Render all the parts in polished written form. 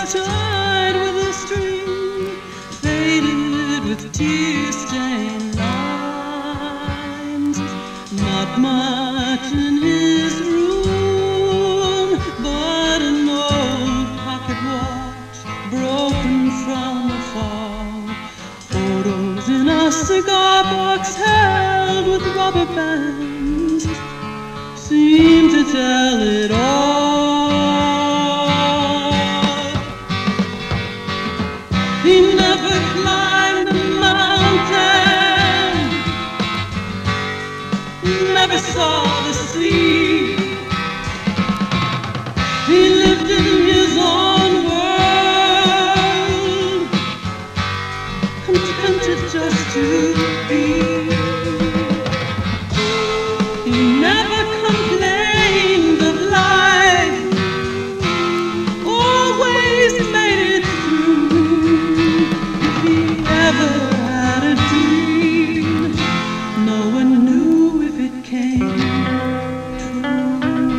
tied with a string, faded with tear-stained lines. Not much in his room, but an old pocket watch broken from afar. Photos in a cigar box held with rubber bands seem to tell it all. He never climbed a mountain, never saw the sea. He lived in his own world, contented just to be. He never complained of life, always made it through. If he ever had a dream, no one knew if it came true.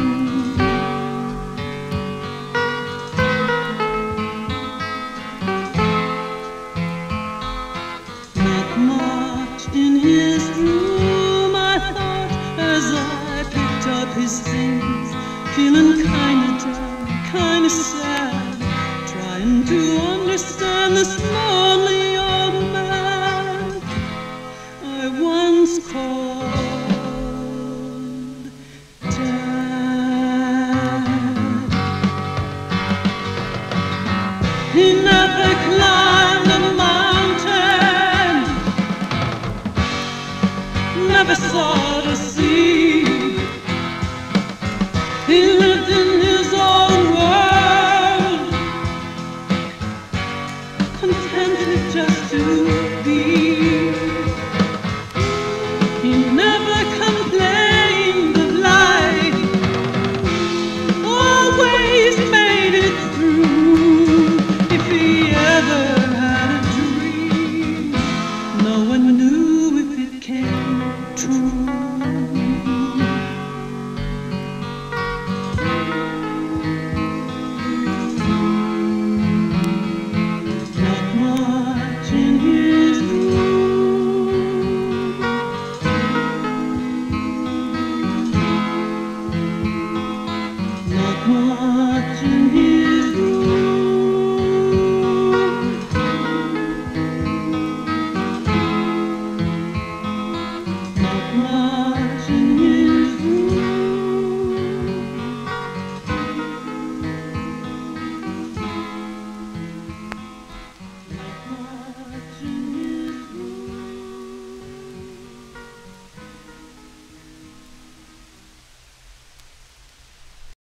Not much in his room, I thought, as I picked up his things, feeling kinda down, kinda sad, trying to understand this lonely old man I once called Dad. He never climbed a mountain, never saw the sea. He lived in his own world, contented just to be. He never complained of life, always made it through. If he ever had a dream, no one knew if it came true. Not much in his room, not much in his room, not much.